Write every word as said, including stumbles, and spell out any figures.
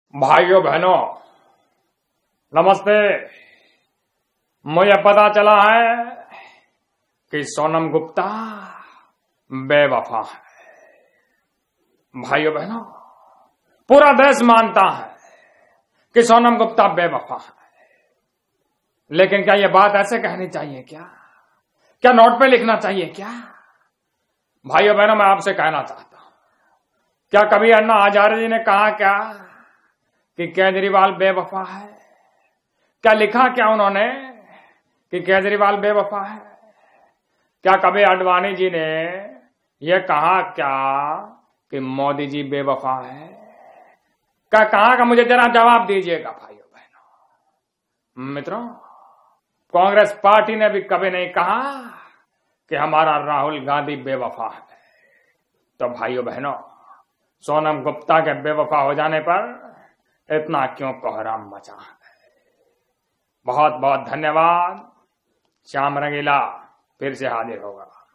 भाइयों बहनों नमस्ते। मुझे पता चला है कि सोनम गुप्ता बेवफा है। भाइयों बहनों पूरा देश मानता है कि सोनम गुप्ता बेवफा है, लेकिन क्या यह बात ऐसे कहनी चाहिए? क्या क्या नोट पे लिखना चाहिए? क्या भाइयों बहनों मैं आपसे कहना चाहता हूं, क्या कभी अन्ना हजारे जी ने कहा क्या कि केजरीवाल बेवफा है? क्या लिखा क्या उन्होंने कि केजरीवाल बेवफा है? क्या कभी आडवाणी जी ने यह कहा क्या कि मोदी जी बेवफा है? क्या कहा का मुझे जरा जवाब दीजिएगा भाइयों बहनों। मित्रों, कांग्रेस पार्टी ने भी कभी नहीं कहा कि हमारा राहुल गांधी बेवफा है। तो भाइयों बहनों, सोनम गुप्ता के बेवफा हो जाने पर इतना क्यों कोहराम मचा है? बहुत बहुत धन्यवाद। श्याम रंगीला फिर से हाजिर होगा।